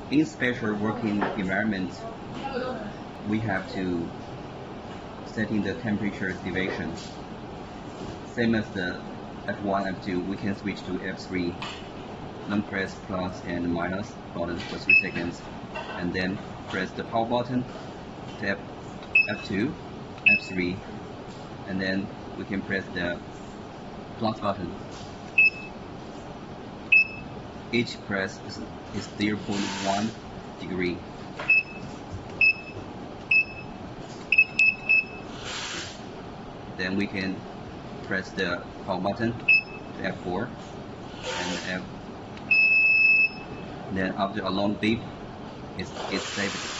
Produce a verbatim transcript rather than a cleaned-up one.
In special working environment, we have to setting the temperature deviation. Same as the F one, F two, we can switch to F three. Then press plus and minus button for three seconds, and then press the power button, tap F two, F three, and then we can press the plus button. Each press is, is zero point one degree. Then we can press the power button to F four and F. Then after a long beep, it's, it's saved.